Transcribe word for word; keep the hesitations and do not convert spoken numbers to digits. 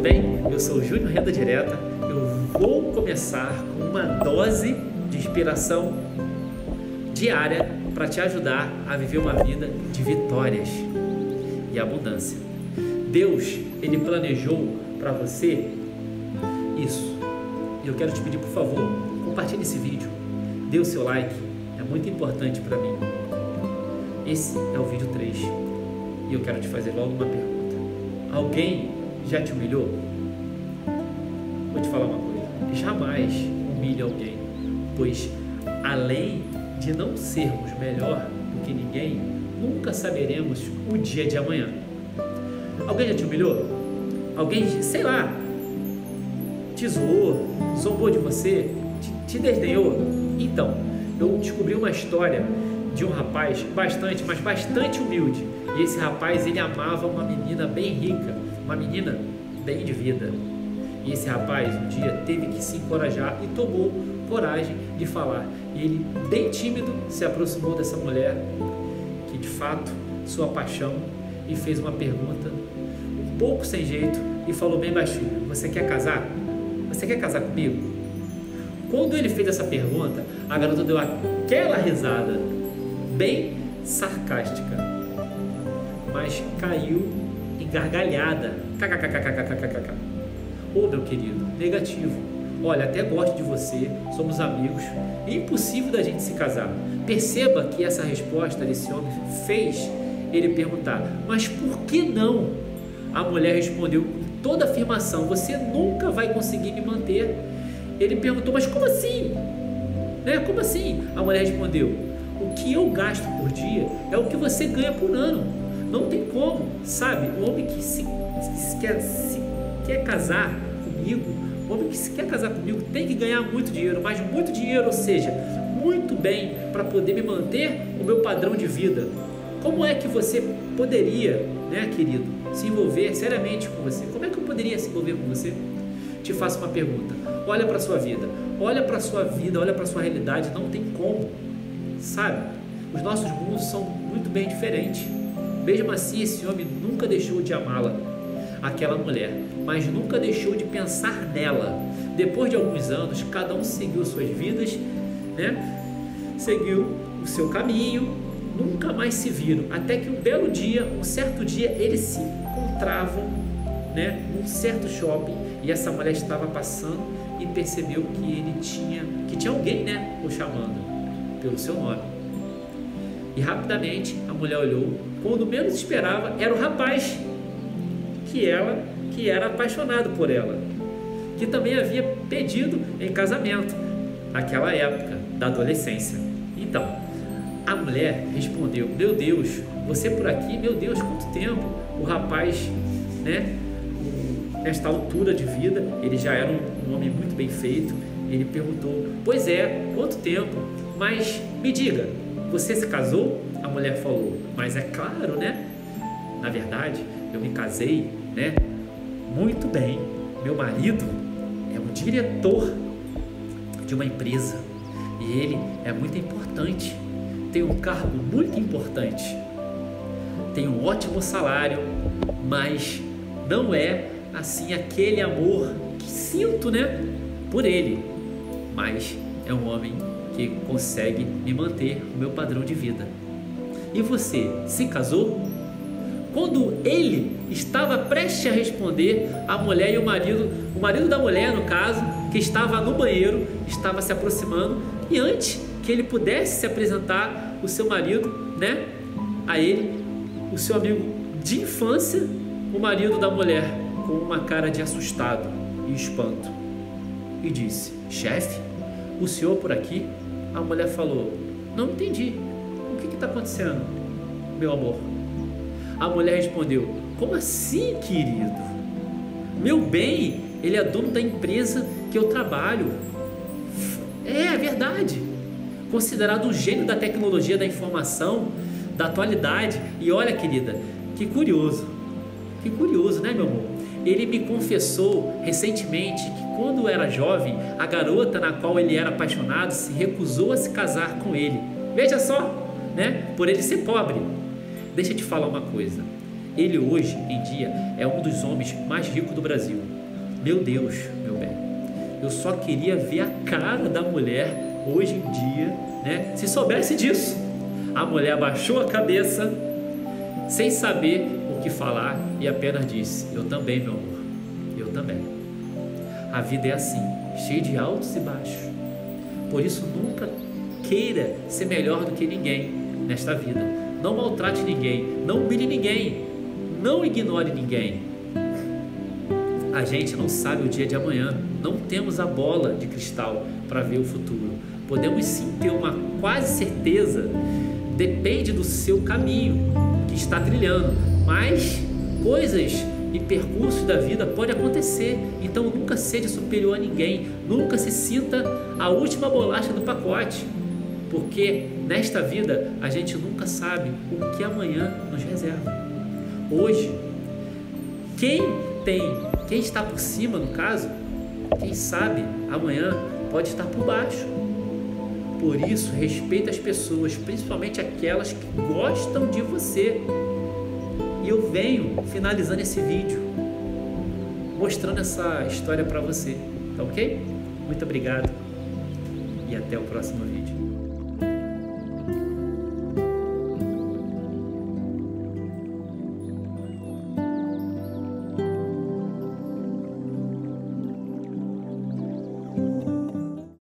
bem? Eu sou o Júnior Renda Direta. Eu vou começar com uma dose de inspiração diária para te ajudar a viver uma vida de vitórias e abundância. Deus, Ele planejou para você isso. E eu quero te pedir, por favor, compartilhe esse vídeo, dê o seu like, é muito importante para mim. Esse é o vídeo três e eu quero te fazer logo uma pergunta. Alguém já te humilhou? Vou te falar uma coisa, jamais humilhe alguém, pois além de não sermos melhor do que ninguém, nunca saberemos o dia de amanhã. Alguém já te humilhou? Alguém, sei lá, te zoou, zombou de você, te, te desdenhou? Então, eu descobri uma história de um rapaz bastante, mas bastante humilde. E esse rapaz, ele amava uma menina bem rica, uma menina bem de vida. E esse rapaz, um dia, teve que se encorajar e tomou coragem de falar. E ele, bem tímido, se aproximou dessa mulher, que de fato, sua paixão, e fez uma pergunta um pouco sem jeito e falou bem baixinho: você quer casar? Você quer casar comigo? Quando ele fez essa pergunta, a garota deu aquela risada bem sarcástica, mas caiu em gargalhada. Kkkkkkkkk. Ô meu querido, negativo. Olha, até gosto de você, somos amigos, é impossível da gente se casar. Perceba que essa resposta desse homem fez ele perguntar: mas por que não? A mulher respondeu com toda afirmação: você nunca vai conseguir me manter. Ele perguntou: mas como assim? Né? Como assim? A mulher respondeu: o que eu gasto por dia é o que você ganha por ano. Não tem como, sabe? O homem que se, se, quer, se quer casar comigo, o homem que se quer casar comigo tem que ganhar muito dinheiro, mas muito dinheiro, ou seja, muito bem, para poder me manter o meu padrão de vida. Como é que você poderia, né, querido, se envolver seriamente com você? Como é que eu poderia se envolver com você? Te faço uma pergunta. Olha para a sua vida. Olha para a sua vida, olha para a sua realidade. Não tem como, sabe? Os nossos mundos são muito bem diferentes. Mesmo assim, esse homem nunca deixou de amá-la, aquela mulher, mas nunca deixou de pensar nela. Depois de alguns anos, cada um seguiu suas vidas, né? Seguiu o seu caminho, nunca mais se viram, até que um belo dia, um certo dia, eles se encontravam, né, num certo shopping, e essa mulher estava passando e percebeu que ele tinha, que tinha alguém, né, o chamando pelo seu nome. E rapidamente a mulher olhou, quando menos esperava, era o rapaz que ela, que era apaixonado por ela, que também havia pedido em casamento naquela época da adolescência. Então, a mulher respondeu: meu Deus, você por aqui? Meu Deus, quanto tempo! O rapaz, né, nesta altura de vida, ele já era um, um homem muito bem feito. Ele perguntou: pois é, quanto tempo? Mas me diga, você se casou? A mulher falou: mas é claro, né? Na verdade, eu me casei, né, muito bem. Meu marido é um diretor de uma empresa e ele é muito importante. Tem um cargo muito importante, tem um ótimo salário, mas não é assim aquele amor que sinto, né, por ele, mas é um homem que consegue me manter o meu padrão de vida. E você se casou? Quando ele estava prestes a responder, a mulher e o marido, o marido da mulher, no caso, que estava no banheiro, estava se aproximando, e antes que ele pudesse se apresentar, o seu marido, né, a ele, o seu amigo de infância, o marido da mulher, com uma cara de assustado e espanto, e disse: chefe, o senhor por aqui? A mulher falou: não entendi, o que está acontecendo, meu amor? A mulher respondeu: como assim, querido? Meu bem, ele é dono da empresa que eu trabalho. É, é verdade. Considerado um gênio da tecnologia da informação, da atualidade. E olha, querida, que curioso, que curioso, né, meu amor? Ele me confessou recentemente que quando era jovem, a garota na qual ele era apaixonado se recusou a se casar com ele. Veja só, né? Por ele ser pobre. Deixa eu te falar uma coisa. Ele hoje em dia é um dos homens mais ricos do Brasil. Meu Deus, meu bem, eu só queria ver a cara da mulher hoje em dia, né? Se soubesse disso. A mulher abaixou a cabeça, sem saber o que falar, e apenas disse: eu também, meu amor, eu também. A vida é assim, cheia de altos e baixos. Por isso, nunca queira ser melhor do que ninguém nesta vida. Não maltrate ninguém, não humilhe ninguém, não ignore ninguém. A gente não sabe o dia de amanhã, não temos a bola de cristal para ver o futuro. Podemos sim ter uma quase certeza, depende do seu caminho que está trilhando, mas coisas e percursos da vida podem acontecer. Então nunca seja superior a ninguém, nunca se sinta a última bolacha do pacote, porque nesta vida a gente nunca sabe o que amanhã nos reserva. Hoje, quem tem, quem está por cima, no caso, quem sabe amanhã pode estar por baixo. Por isso, respeite as pessoas, principalmente aquelas que gostam de você. E eu venho finalizando esse vídeo, mostrando essa história para você, tá ok? Muito obrigado e até o próximo vídeo.